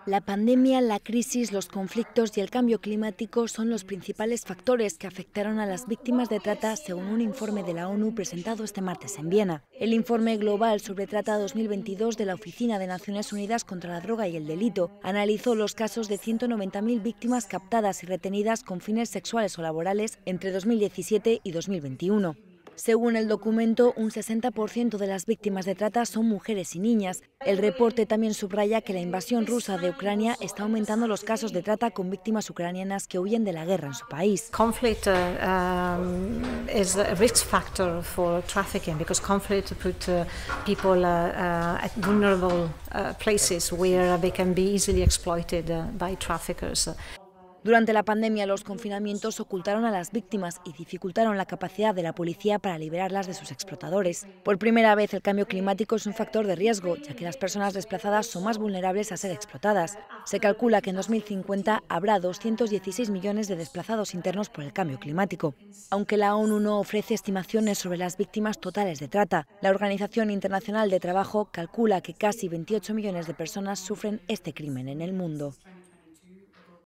La pandemia, la crisis, los conflictos y el cambio climático son los principales factores que afectaron a las víctimas de trata, según un informe de la ONU presentado este martes en Viena. El informe global sobre trata 2022 de la Oficina de Naciones Unidas contra la Droga y el Delito analizó los casos de 190.000 víctimas captadas y retenidas con fines sexuales o laborales entre 2017 y 2021. Según el documento, un 60% de las víctimas de trata son mujeres y niñas. El reporte también subraya que la invasión rusa de Ucrania está aumentando los casos de trata con víctimas ucranianas que huyen de la guerra en su país. Conflict is a risk factor for trafficking because conflict put people at vulnerable places where they can be easily exploited by traffickers. Durante la pandemia, los confinamientos ocultaron a las víctimas y dificultaron la capacidad de la policía para liberarlas de sus explotadores. Por primera vez, el cambio climático es un factor de riesgo, ya que las personas desplazadas son más vulnerables a ser explotadas. Se calcula que en 2050 habrá 216 millones de desplazados internos por el cambio climático. Aunque la ONU no ofrece estimaciones sobre las víctimas totales de trata, la Organización Internacional de Trabajo calcula que casi 28 millones de personas sufren este crimen en el mundo.